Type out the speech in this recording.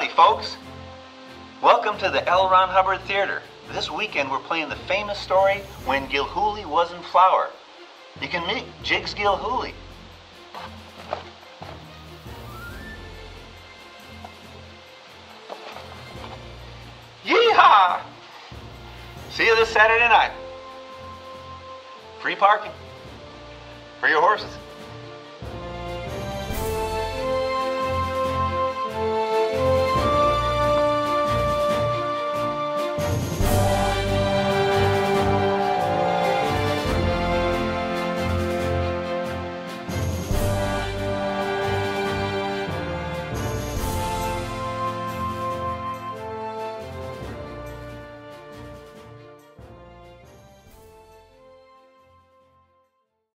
Howdy, folks. Welcome to the L. Ron Hubbard Theater. This weekend we're playing the famous story When Gilhooly Was in Flower. You can meet Jigs Gilhooly. Yeehaw! See you this Saturday night. Free parking for your horses.